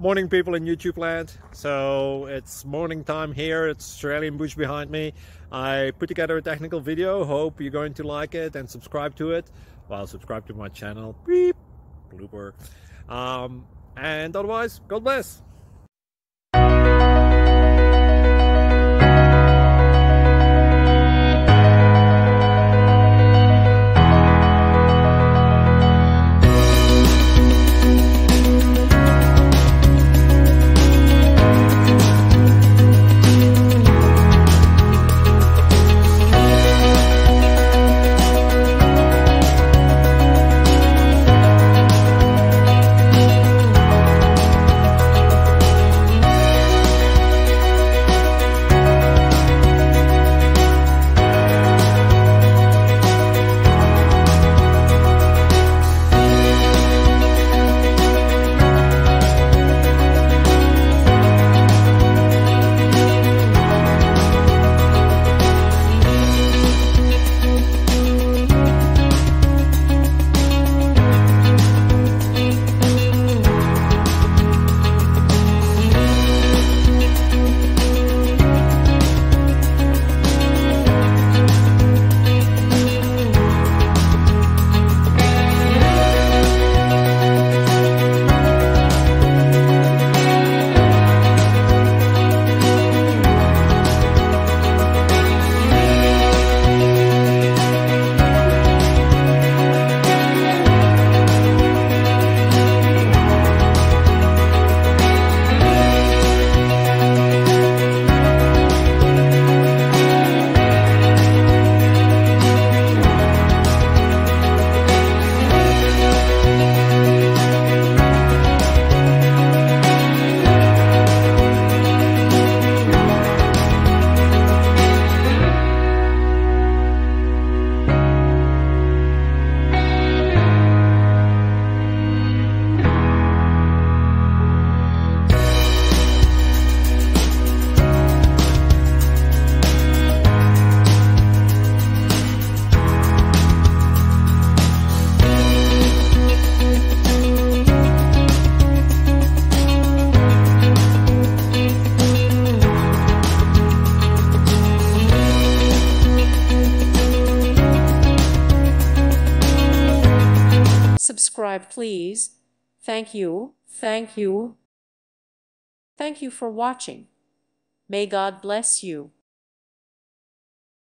Morning, people in YouTube land. So it's morning time here. It's Australian bush behind me. I put together a technical video. Hope you're going to like it and subscribe to it. Well, subscribe to my channel. Beep. Blooper. And otherwise, God bless. Subscribe, please. Thank you. Thank you. Thank you for watching. May God bless you.